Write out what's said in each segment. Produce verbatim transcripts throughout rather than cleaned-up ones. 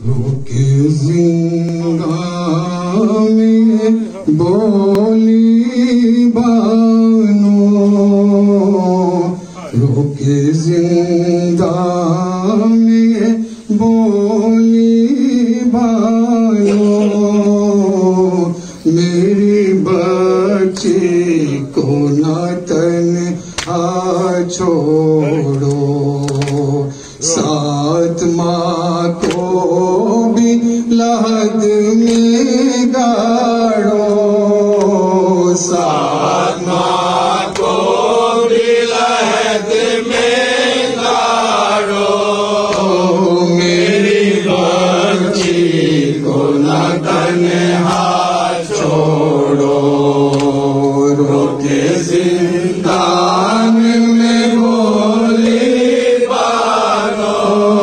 रोके जिंदा में बोली बानो, रोके जिंदा में बोली बानो, मेरी बच्ची को न तन्हा छोड़ो, सात माँ को भी लहद में गाड़ो, सात माँ को भी लहद में गाड़ो, मेरी बच्ची को न तन्हा छोड़ो, रोके जिंदान में बोली बानो,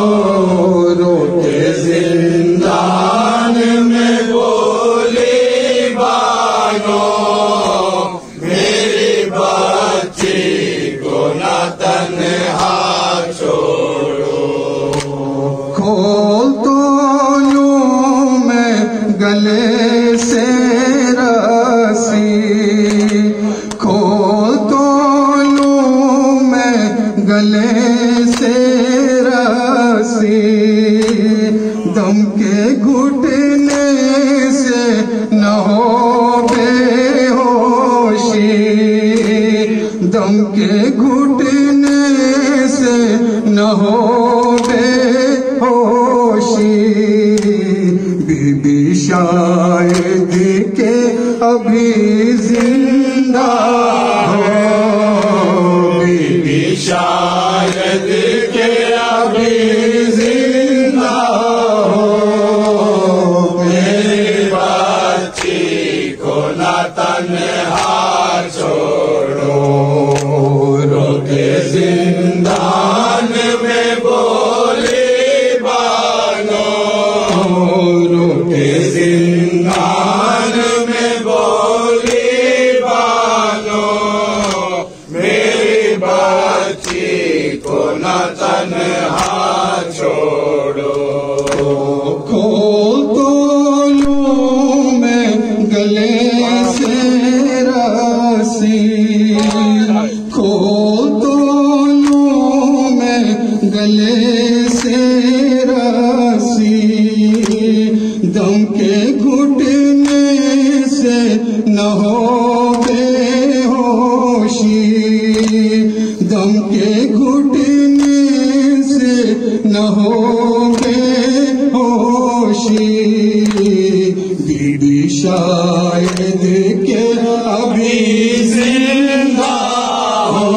रोके जिंदान में बोली बानो, मेरी बच्ची को न तन्हा छोड़ो, खोल तो लूं मैं गले से रस्सी, खोल तो लूं मैं गले से रस्सी, दम के घुटने से न हो बेहोशी, दम के घुटने से न हो बेहोशी, बीबी शायद के अभी जिंदा हो, बीबी शायद के अभी जिंदा हो, मेरी बच्ची को न तन्हा छोड़ो, रोके जिंदान में बोली बानो, रोके जिंदान में बोली बानो, मेरी बच्ची को न तन्हा छोड़ो, खोल तो लूं मैं गले से रस्सी, खोल तो लूं मैं गले से रस्सी, दम के घुटने से न हो बेहोशी, दम के घुटने से न हो बेहोशी, बीबी शायद के अभी जिंदा हो,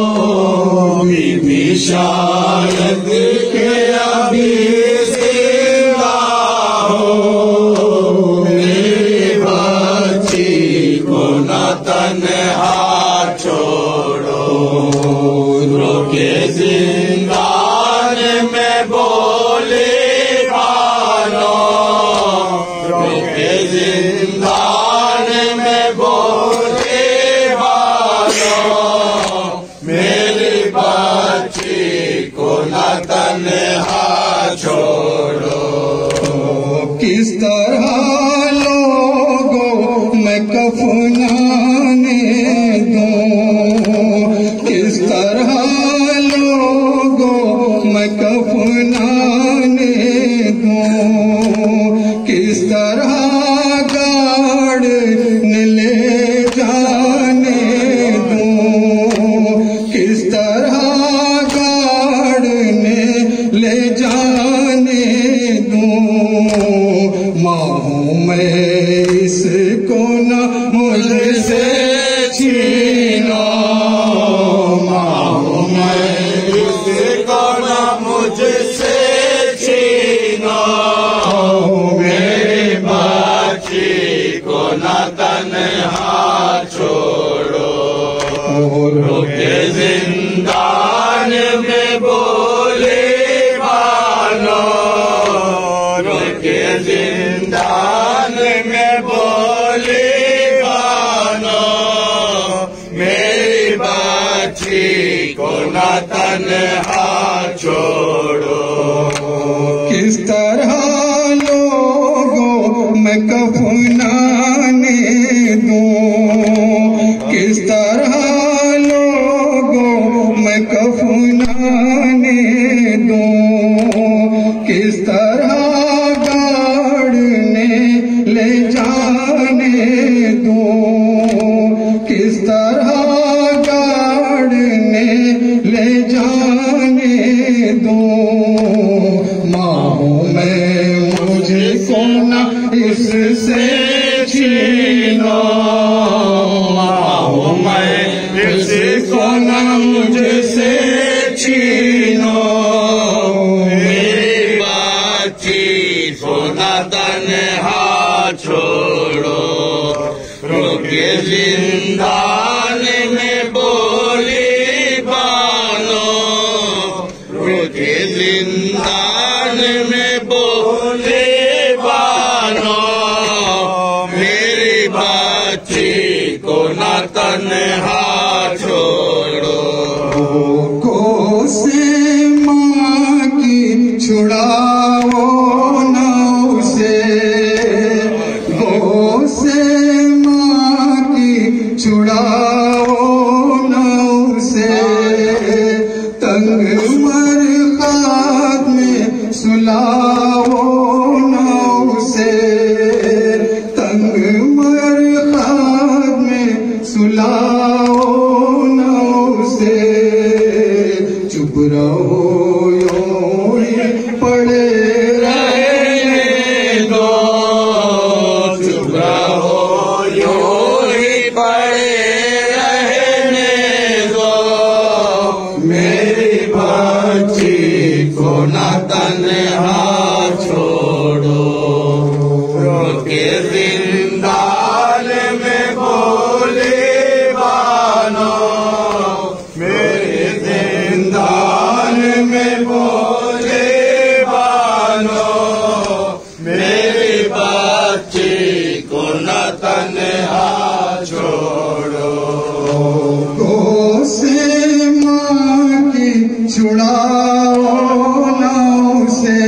बीबी शायद के अभी जिंदा हो, मेरी बच्ची को न तन्हा छोड़ो, रोके जिंदान में बोली बानो, रोके जिंदान में बोली बानो, मेरी बच्ची को न तन्हा छोड़ो, किस तरह लोगों मैं कफनाने दूं, किस तरह लोगों मैं कफनाने दूं, किस तरह गाड़ ले जाने दूं, किस तरह गाड़ ले जाने दूं, माँ हूँ मैं इसको न मुझसे छीनो, माँ हूँ मैं इसको न मुझसे छीनो, मेरी बच्ची को न तन्हा छोड़ो, रोके जिंदान में बोली बानो, रोके जिंदान में बोली बानो, मेरी बच्ची को न तन्हा छोड़ो, किस तरह मैं कफनाने दूं, किस तरह लोगों मैं कफनाने दूं, किस तरह गाड़ने ले जाने दूं, किस तरह गाड़ने ले जाने दूं। माहू में मुझको न इससे छीनो, माहू में इसको न मुझसे छीनो, मेरी बातचीत को न तन्हा छोड़ो, रोके जिंदान में बोली बानो, रोके जिंदान में बोली बानो, मेरी बातचीत को न तन्हा छोड़ो। को से माँ की छुड़ाओ न उसे, गो से माँ की छुड़ाओ न उसे, तंग मरकात में सुलाओ न उसे, तंग मरकात में सुलाओ न उसे। चुप रहो यूं ही पड़े रहने दो, चुप रहो यूं ही पड़े रहने दो, मेरी बातचीत को न तन्हा छोड़ो, रोके जिंदान में बोले बानो, मेरे जिंदान में बोले बानो, मेरी बातचीत को न तन्हा छोड़ो। गो से माँ की छुड़ाओ न उसे,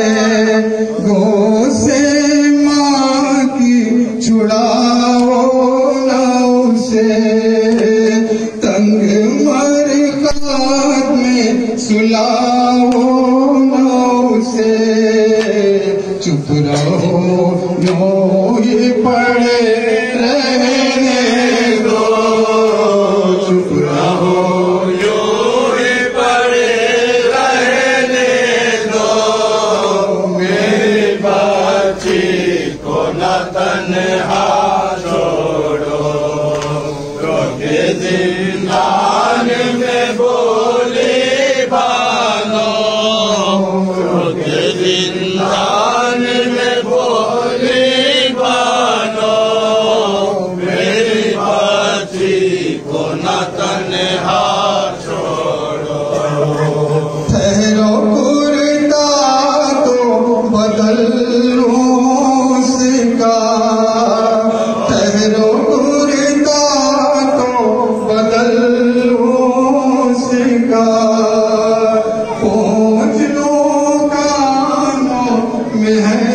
गो से माँ की छुड़ाओ न उसे, तंग मरकात में सुलाओ न उसे। चुप रहो यूं ही पड़े रहने दो, चुप रहो यूं ही पड़े रहने दो, मेरी बातचीत को न तन्हा छोड़ो, रोके जिंदान में बोले बानो, रोके जिंदान में बोले बानो, मेरी बातचीत को न तन्हा छोड़ो। ठहरो कुर्ता तो बदल लूं उसका, ठहरो कुर्ता तो बदल लूं उसका, पहुँच लो कानों में है